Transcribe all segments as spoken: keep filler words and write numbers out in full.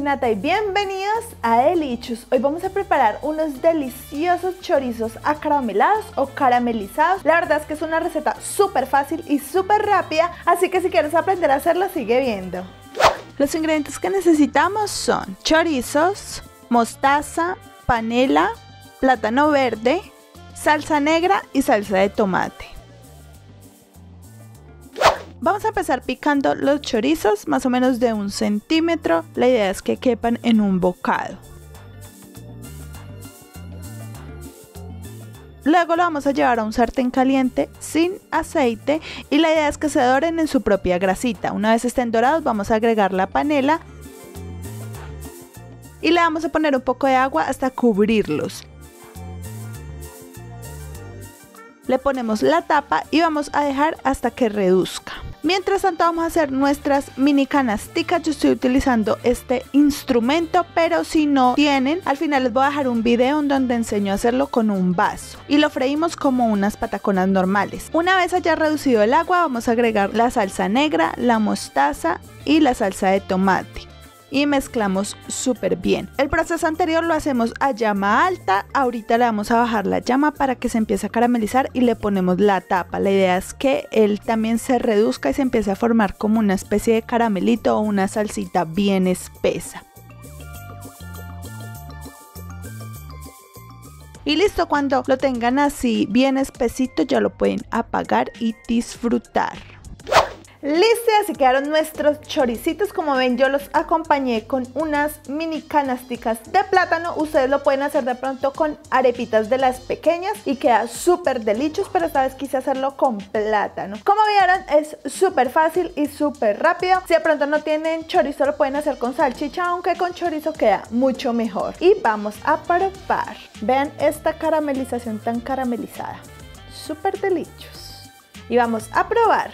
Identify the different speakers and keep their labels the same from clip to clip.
Speaker 1: Nata y bienvenidos a Delicious. Hoy vamos a preparar unos deliciosos chorizos acaramelados o caramelizados. La verdad es que es una receta súper fácil y súper rápida, así que si quieres aprender a hacerlo, sigue viendo. Los ingredientes que necesitamos son chorizos, mostaza, panela, plátano verde, salsa negra y salsa de tomate. Vamos a empezar picando los chorizos más o menos de un centímetro. La idea es que quepan en un bocado. Luego lo vamos a llevar a un sartén caliente sin aceite y la idea es que se doren en su propia grasita. Una vez estén dorados vamos a agregar la panela y le vamos a poner un poco de agua hasta cubrirlos. Le ponemos la tapa y vamos a dejar hasta que reduzca. Mientras tanto vamos a hacer nuestras mini canasticas. Yo estoy utilizando este instrumento, pero si no tienen, al final les voy a dejar un video en donde enseño a hacerlo con un vaso. Y lo freímos como unas pataconas normales. Una vez haya reducido el agua, vamos a agregar la salsa negra, la mostaza y la salsa de tomate. Y mezclamos súper bien. El proceso anterior lo hacemos a llama alta. Ahorita le vamos a bajar la llama para que se empiece a caramelizar y le ponemos la tapa. La idea es que él también se reduzca y se empiece a formar como una especie de caramelito o una salsita bien espesa. Y listo, cuando lo tengan así bien espesito ya lo pueden apagar y disfrutar. Listo, así quedaron nuestros choricitos. Como ven, yo los acompañé con unas mini canasticas de plátano. Ustedes lo pueden hacer de pronto con arepitas de las pequeñas y queda súper delicioso, pero esta vez quise hacerlo con plátano. Como vieron, es súper fácil y súper rápido. Si de pronto no tienen chorizo, lo pueden hacer con salchicha, aunque con chorizo queda mucho mejor. Y vamos a probar. Vean esta caramelización tan caramelizada. Súper delicioso. Y vamos a probar.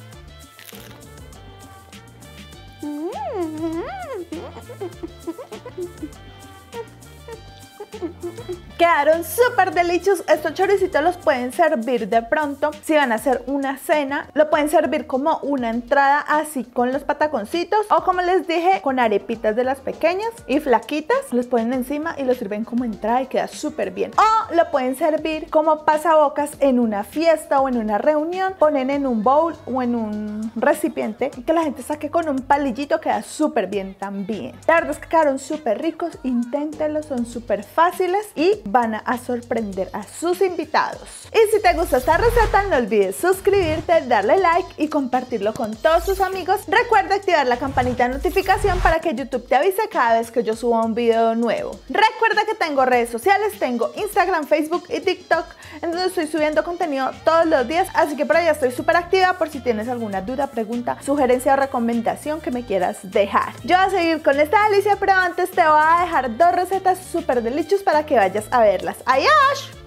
Speaker 1: Quedaron súper deliciosos. Estos choricitos los pueden servir de pronto si van a hacer una cena. Lo pueden servir como una entrada así con los pataconcitos, o como les dije, con arepitas de las pequeñas y flaquitas. Los ponen encima y lo sirven como entrada y queda súper bien. O lo pueden servir como pasabocas en una fiesta o en una reunión. Ponen en un bowl o en un recipiente y que la gente saque con un palillito, queda súper bien también. La verdad es que quedaron súper ricos. Inténtenlo, son súper fáciles y van a sorprender a sus invitados. Y si te gusta esta receta, no olvides suscribirte, darle like y compartirlo con todos tus amigos. Recuerda activar la campanita de notificación para que YouTube te avise cada vez que yo suba un video nuevo. Recuerda que tengo redes sociales, tengo Instagram, Facebook y TikTok, en donde estoy subiendo contenido todos los días, así que por allá estoy súper activa por si tienes alguna duda, pregunta, sugerencia o recomendación que me quieras dejar. Yo voy a seguir con esta delicia, pero antes te voy a dejar dos recetas súper deliciosas para que vayas a verlas. ¡Adiós!